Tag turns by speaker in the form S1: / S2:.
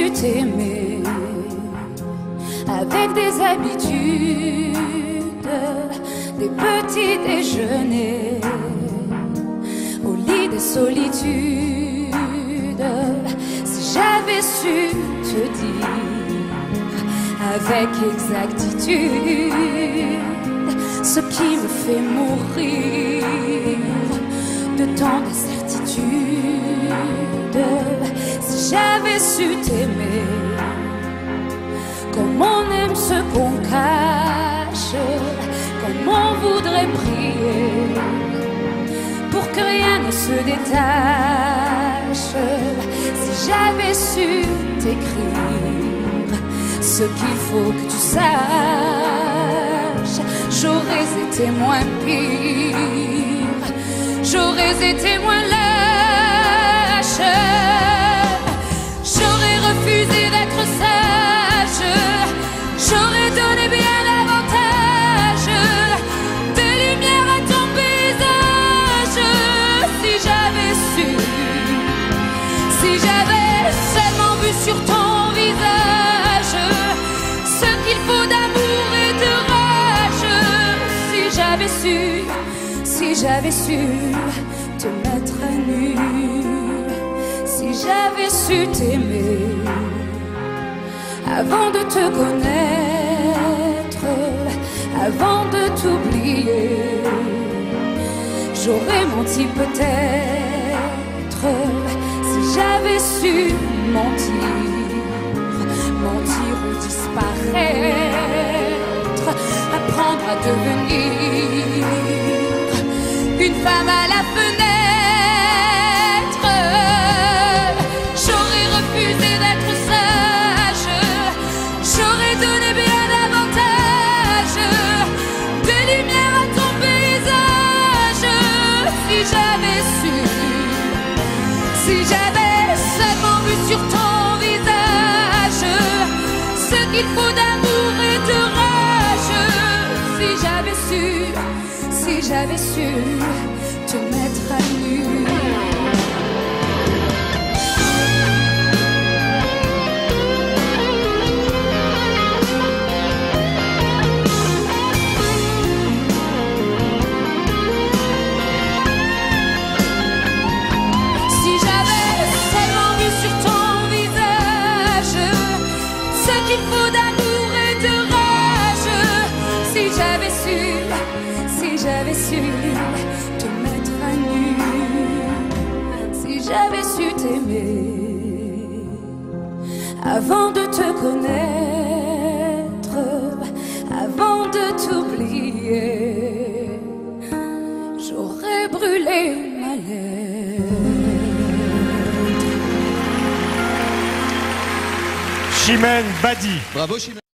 S1: su t'aimer avec des habitudes, des petits déjeuners au lit des solitudes. Si j'avais su te dire avec exactitude ce qui me fait mourir de tant d'incertitude, si j'avais su t'aimer comme on aime ce qu'on cache, comme on voudrait prier pour que rien ne se détache, si j'avais su t'écrire ce qu'il faut que tu saches, j'aurais été moins pire, j'aurais été moins lâche, j'aurais refusé d'être sage, j'aurais donné bien davantage de lumière à ton visage. Si j'avais su, si j'avais seulement vu sur ton visage ce qu'il faut d'amour et de rage, si j'avais su, si j'avais su te mettre à nu, si j'avais su t'aimer avant de te connaître, avant de t'oublier, j'aurais menti peut-être. Si j'avais su mentir, mentir ou disparaître, apprendre à devenir une femme à la fenêtre, j'aurais refusé d'être sage, j'aurais donné bien davantage de lumière à ton visage. Si j'avais su, si j'avais seulement vu sur ton visage ce qu'il faut d'amour et de rage, si j'avais su, si j'avais su te mettre à nu. Si j'avais seulement vu sur ton visage ce qu'il faut d'amour et de rage, si j'avais su, si j'avais su te mettre à nu, si j'avais su t'aimer avant de te connaître, avant de t'oublier, j'aurais brûlé ma lettre.
S2: Chimène Badi.
S3: Bravo Chimène.